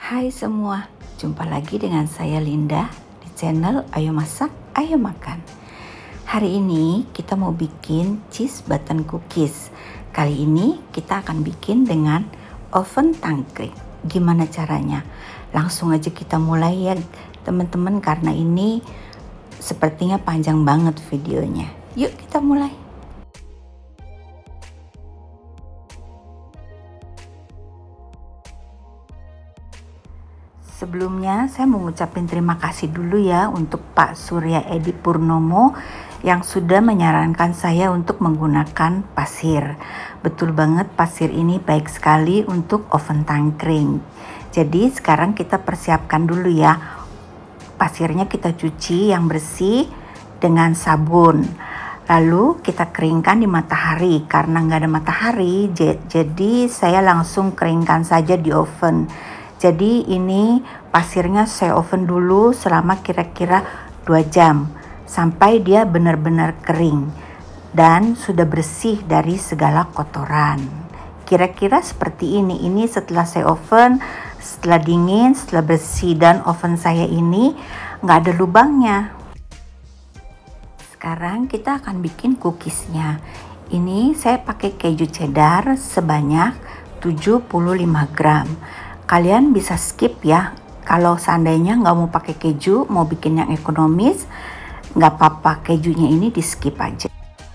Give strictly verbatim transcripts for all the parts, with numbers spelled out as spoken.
Hai semua, jumpa lagi dengan saya Linda di channel Ayo Masak, Ayo Makan. Hari ini kita mau bikin cheese button cookies. Kali ini kita akan bikin dengan oven tangkring. Gimana caranya? Langsung aja kita mulai ya teman-teman, karena ini sepertinya panjang banget videonya. Yuk kita mulai. Sebelumnya saya mau ngucapin terima kasih dulu ya untuk Pak Surya Edi Purnomo yang sudah menyarankan saya untuk menggunakan pasir. Betul banget, pasir ini baik sekali untuk oven tangkring. Jadi sekarang kita persiapkan dulu ya. Pasirnya kita cuci yang bersih dengan sabun. Lalu kita keringkan di matahari. Karena nggak ada matahari, jadi saya langsung keringkan saja di oven. Jadi ini pasirnya saya oven dulu selama kira-kira dua jam sampai dia benar-benar kering dan sudah bersih dari segala kotoran. Kira-kira seperti ini. Ini setelah saya oven, setelah dingin, setelah bersih, dan oven saya ini nggak ada lubangnya. Sekarang kita akan bikin cookiesnya. Ini saya pakai keju cheddar sebanyak tujuh puluh lima gram. Kalian bisa skip ya, kalau seandainya nggak mau pakai keju, mau bikin yang ekonomis, nggak apa-apa, kejunya ini di skip aja.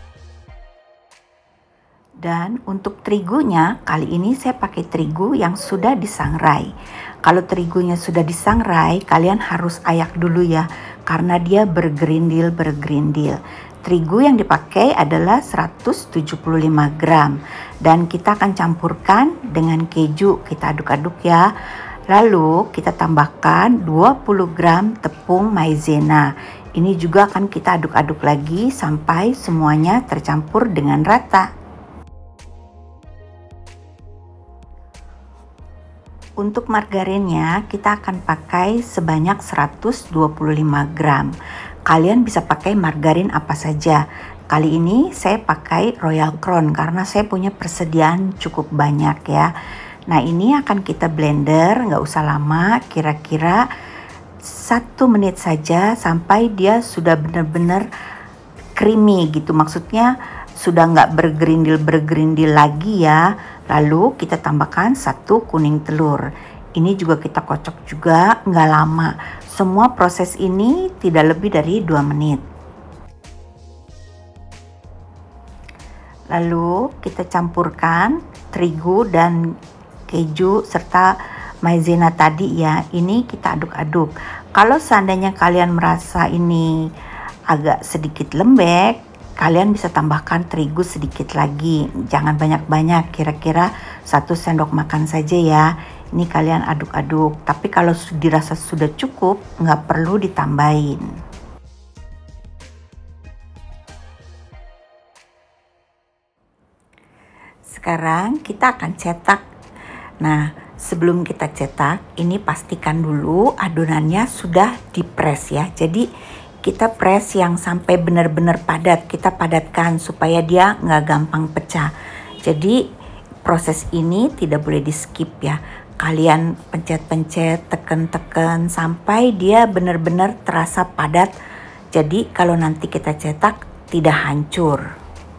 Dan untuk terigunya, kali ini saya pakai terigu yang sudah disangrai. Kalau terigunya sudah disangrai, kalian harus ayak dulu ya, karena dia bergerindil bergerindil. Terigu yang dipakai adalah seratus tujuh puluh lima gram dan kita akan campurkan dengan keju, kita aduk-aduk ya. Lalu kita tambahkan dua puluh gram tepung maizena. Ini juga akan kita aduk-aduk lagi sampai semuanya tercampur dengan rata. Untuk margarinnya kita akan pakai sebanyak seratus dua puluh lima gram. Kalian bisa pakai margarin apa saja. Kali ini saya pakai Royal Crown karena saya punya persediaan cukup banyak ya. Nah ini akan kita blender, nggak usah lama, kira-kira satu menit saja sampai dia sudah benar-benar creamy gitu. Maksudnya sudah nggak bergerindil-bergerindil lagi ya. Lalu kita tambahkan satu kuning telur. Ini juga kita kocok juga, nggak lama. Semua proses ini tidak lebih dari dua menit. Lalu kita campurkan terigu dan keju serta maizena tadi ya. Ini kita aduk-aduk. Kalau seandainya kalian merasa ini agak sedikit lembek, kalian bisa tambahkan terigu sedikit lagi. Jangan banyak-banyak, kira-kira satu sendok makan saja ya. Ini kalian aduk-aduk, tapi kalau dirasa sudah cukup, nggak perlu ditambahin. Sekarang kita akan cetak. Nah, sebelum kita cetak, ini pastikan dulu adonannya sudah dipres ya. Jadi kita press yang sampai benar-benar padat, kita padatkan supaya dia nggak gampang pecah. Jadi proses ini tidak boleh di skip ya. Kalian pencet-pencet, tekan-tekan sampai dia benar-benar terasa padat. Jadi kalau nanti kita cetak tidak hancur.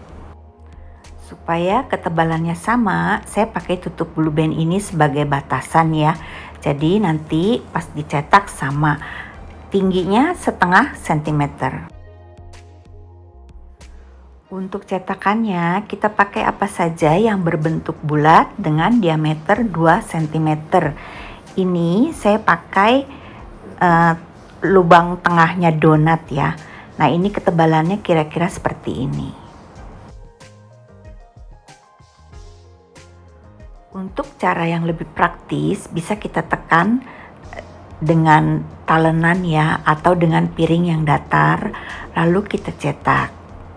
Supaya ketebalannya sama, saya pakai tutup blue band ini sebagai batasan ya. Jadi nanti pas dicetak sama. Tingginya setengah sentimeter. Untuk cetakannya kita pakai apa saja yang berbentuk bulat dengan diameter dua sentimeter. Ini saya pakai uh, lubang tengahnya donat ya. Nah ini ketebalannya kira-kira seperti ini. Untuk cara yang lebih praktis bisa kita tekan dengan talenan ya, atau dengan piring yang datar, lalu kita cetak.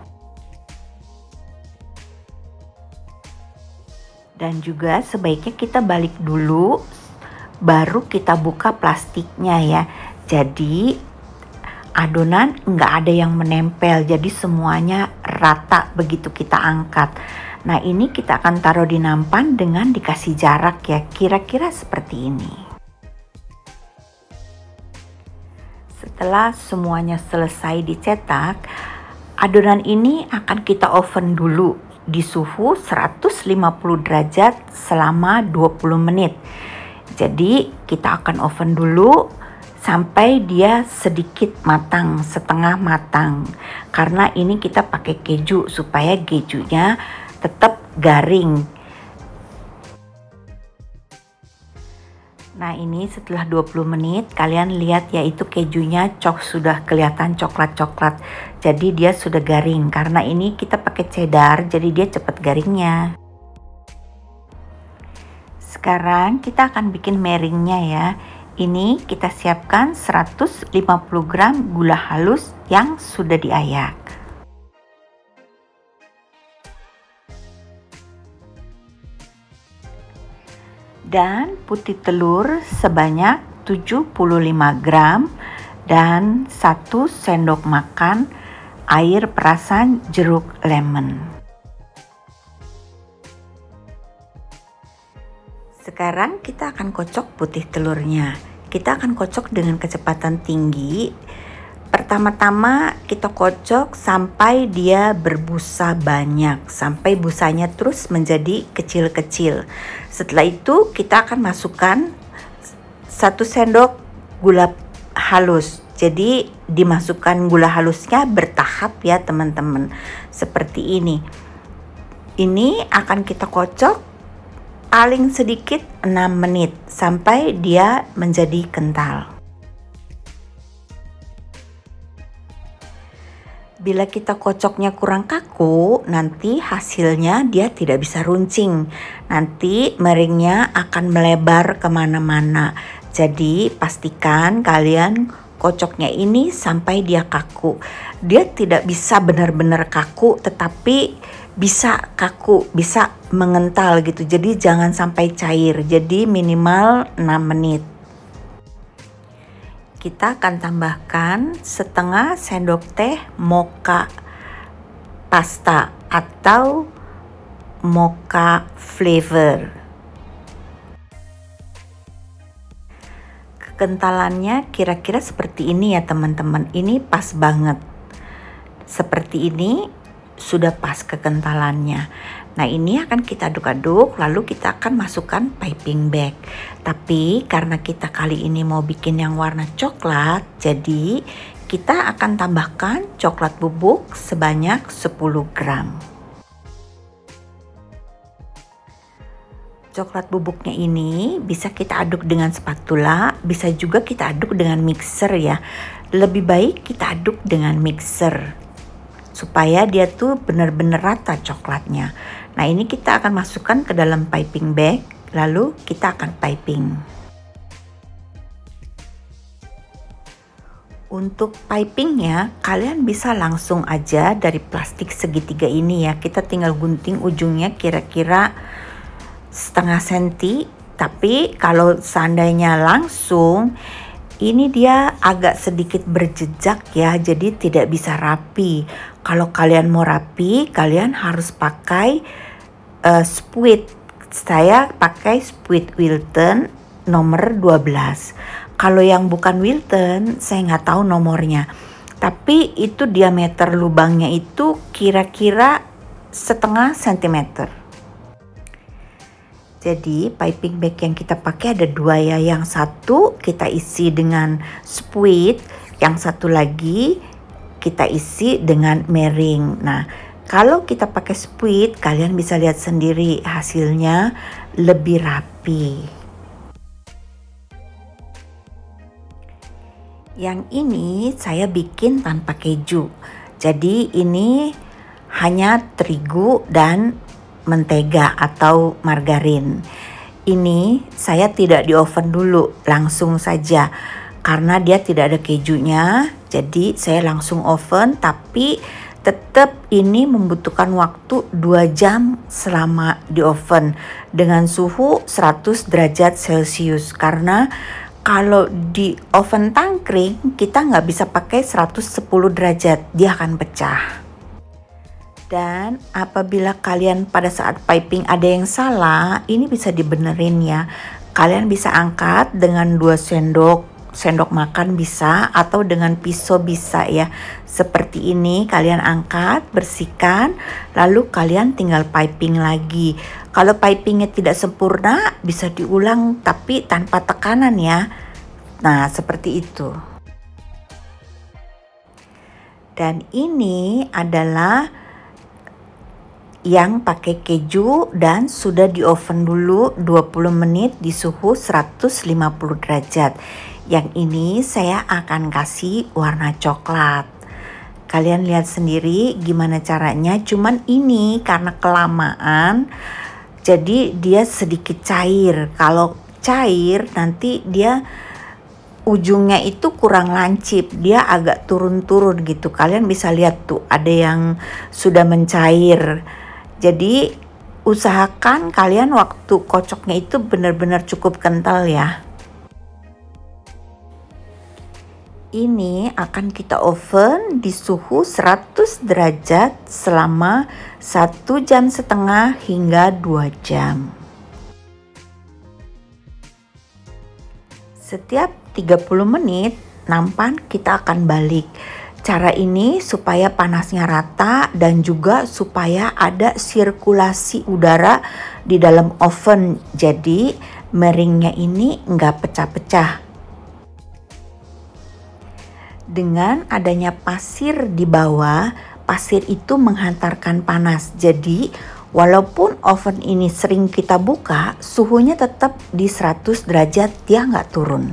Dan juga sebaiknya kita balik dulu, baru kita buka plastiknya ya. Jadi adonan nggak ada yang menempel, jadi semuanya rata begitu kita angkat. Nah ini kita akan taruh di nampan dengan dikasih jarak ya, kira-kira seperti ini. Setelah semuanya selesai dicetak, adonan ini akan kita oven dulu di suhu seratus lima puluh derajat selama dua puluh menit. Jadi kita akan oven dulu sampai dia sedikit matang, setengah matang. Karena ini kita pakai keju supaya kejunya tetap garing. Nah, ini setelah dua puluh menit kalian lihat ya, itu kejunya cok sudah kelihatan coklat-coklat. Jadi dia sudah garing. Karena ini kita pakai cheddar, jadi dia cepat garingnya. Sekarang kita akan bikin meringnya ya. Ini kita siapkan seratus lima puluh gram gula halus yang sudah diayak. Dan putih telur sebanyak tujuh puluh lima gram dan satu sendok makan air perasan jeruk lemon. Sekarang kita akan kocok putih telurnya. Kita akan kocok dengan kecepatan tinggi. Pertama-tama kita kocok sampai dia berbusa banyak, sampai busanya terus menjadi kecil-kecil. Setelah itu kita akan masukkan satu sendok gula halus. Jadi dimasukkan gula halusnya bertahap ya teman-teman. Seperti ini. Ini akan kita kocok paling sedikit enam menit sampai dia menjadi kental. Bila kita kocoknya kurang kaku, nanti hasilnya dia tidak bisa runcing. Nanti meringnya akan melebar kemana-mana. Jadi pastikan kalian kocoknya ini sampai dia kaku. Dia tidak bisa benar-benar kaku, tetapi bisa kaku, bisa mengental gitu. Jadi jangan sampai cair. Jadi minimal enam menit. Kita akan tambahkan setengah sendok teh mocha pasta atau mocha flavor. Kekentalannya kira-kira seperti ini ya teman-teman. Ini pas banget. Seperti ini sudah pas kekentalannya. Nah, ini akan kita aduk-aduk, lalu kita akan masukkan piping bag. Tapi karena kita kali ini mau bikin yang warna coklat, jadi kita akan tambahkan coklat bubuk sebanyak sepuluh gram. Coklat bubuknya ini bisa kita aduk dengan spatula, bisa juga kita aduk dengan mixer ya. Lebih baik kita aduk dengan mixer supaya dia tuh benar-benar rata coklatnya. Nah, ini kita akan masukkan ke dalam piping bag, lalu kita akan piping. Untuk pipingnya, kalian bisa langsung aja dari plastik segitiga ini ya. Kita tinggal gunting ujungnya kira-kira setengah senti. Tapi kalau seandainya langsung, ini dia agak sedikit berjejak ya, jadi tidak bisa rapi. Kalau kalian mau rapi, kalian harus pakai uh, spuit. Saya pakai spuit Wilton nomor dua belas. Kalau yang bukan Wilton, saya nggak tahu nomornya. Tapi itu diameter lubangnya itu kira-kira setengah sentimeter. Jadi piping bag yang kita pakai ada dua ya. Yang satu kita isi dengan spuit, yang satu lagi kita isi dengan mering. Nah, kalau kita pakai spuit, kalian bisa lihat sendiri hasilnya lebih rapi. Yang ini saya bikin tanpa keju. Jadi ini hanya terigu dan mentega atau margarin. Ini saya tidak di oven dulu, langsung saja. Karena dia tidak ada kejunya, jadi saya langsung oven, tapi tetap ini membutuhkan waktu dua jam selama di oven dengan suhu seratus derajat Celcius. Karena kalau di oven tangkring kita nggak bisa pakai seratus sepuluh derajat, dia akan pecah. Dan apabila kalian pada saat piping ada yang salah, ini bisa dibenerin ya. Kalian bisa angkat dengan dua sendok sendok makan bisa, atau dengan pisau bisa ya. Seperti ini kalian angkat, bersihkan, lalu kalian tinggal piping lagi. Kalau pipingnya tidak sempurna bisa diulang tapi tanpa tekanan ya. Nah, seperti itu. Dan ini adalah yang pakai keju dan sudah di oven dulu dua puluh menit di suhu seratus lima puluh derajat. Yang ini saya akan kasih warna coklat. Kalian lihat sendiri gimana caranya, cuman ini karena kelamaan jadi dia sedikit cair. Kalau cair nanti dia ujungnya itu kurang lancip, dia agak turun-turun gitu. Kalian bisa lihat tuh ada yang sudah mencair. Jadi usahakan kalian waktu kocoknya itu benar-benar cukup kental ya. Ini akan kita oven di suhu seratus derajat selama satu jam setengah hingga dua jam. Setiap tiga puluh menit nampan kita akan balik. Cara ini supaya panasnya rata dan juga supaya ada sirkulasi udara di dalam oven. Jadi miringnya ini nggak pecah-pecah. Dengan adanya pasir di bawah, pasir itu menghantarkan panas. Jadi walaupun oven ini sering kita buka, suhunya tetap di seratus derajat, dia nggak turun.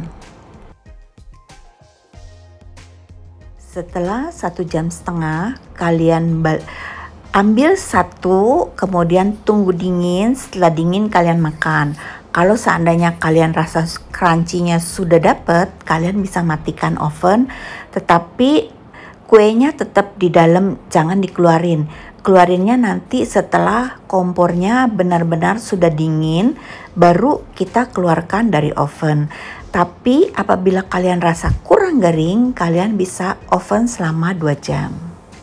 Setelah satu jam setengah, kalian ambil satu, kemudian tunggu dingin. Setelah dingin kalian makan. Kalau seandainya kalian rasa crunchy-nya sudah dapet, kalian bisa matikan oven. Tetapi kuenya tetap di dalam, jangan dikeluarin. Keluarinnya nanti setelah kompornya benar-benar sudah dingin, baru kita keluarkan dari oven. Tapi apabila kalian rasa kurang garing, kalian bisa oven selama dua jam.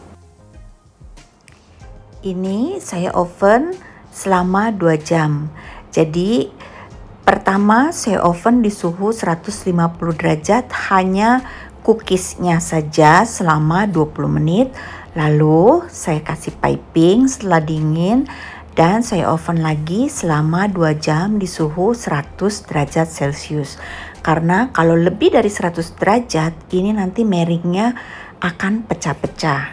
Ini saya oven selama dua jam. Jadi pertama saya oven di suhu seratus lima puluh derajat, hanya cookiesnya saja selama dua puluh menit. Lalu saya kasih piping setelah dingin dan saya oven lagi selama dua jam di suhu seratus derajat Celcius. Karena kalau lebih dari seratus derajat, ini nanti miringnya akan pecah-pecah.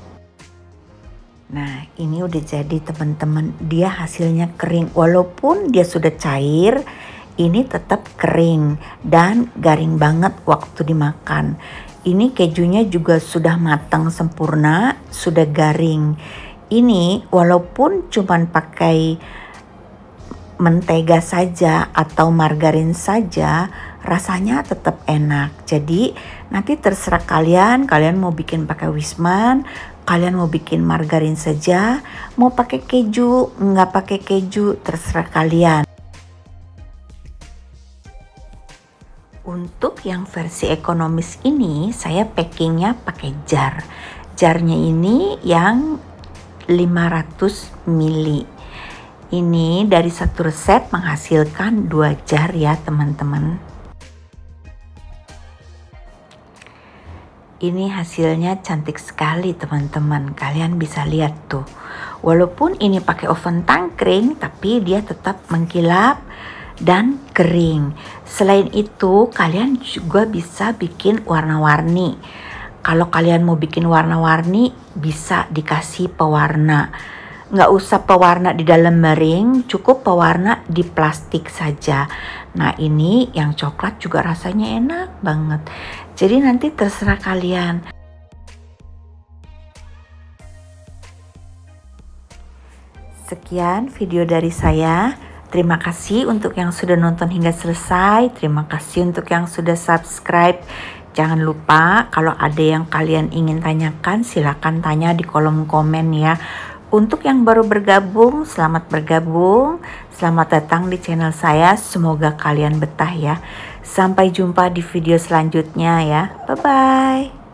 Nah, ini udah jadi teman-teman. Dia hasilnya kering. Walaupun dia sudah cair, ini tetap kering dan garing banget waktu dimakan. Ini kejunya juga sudah matang sempurna, sudah garing. Ini walaupun cuman pakai mentega saja atau margarin saja, rasanya tetap enak. Jadi nanti terserah kalian, kalian mau bikin pakai Wisman, kalian mau bikin margarin saja, mau pakai keju, nggak pakai keju, terserah kalian. Untuk yang versi ekonomis ini, saya packingnya pakai jar. Jarnya ini yang lima ratus mililiter. Ini dari satu resep menghasilkan dua jar ya teman-teman. Ini hasilnya cantik sekali teman-teman. Kalian bisa lihat tuh. Walaupun ini pakai oven tangkring, tapi dia tetap mengkilap dan kering. Selain itu, kalian juga bisa bikin warna-warni. Kalau kalian mau bikin warna-warni, bisa dikasih pewarna. Nggak usah pewarna di dalam miring, cukup pewarna di plastik saja. Nah, ini yang coklat juga rasanya enak banget. Jadi nanti terserah kalian. Sekian video dari saya. Terima kasih untuk yang sudah nonton hingga selesai. Terima kasih untuk yang sudah subscribe. Jangan lupa kalau ada yang kalian ingin tanyakan, silakan tanya di kolom komen ya. Untuk yang baru bergabung, selamat bergabung. Selamat datang di channel saya. Semoga kalian betah ya. Sampai jumpa di video selanjutnya ya. Bye-bye.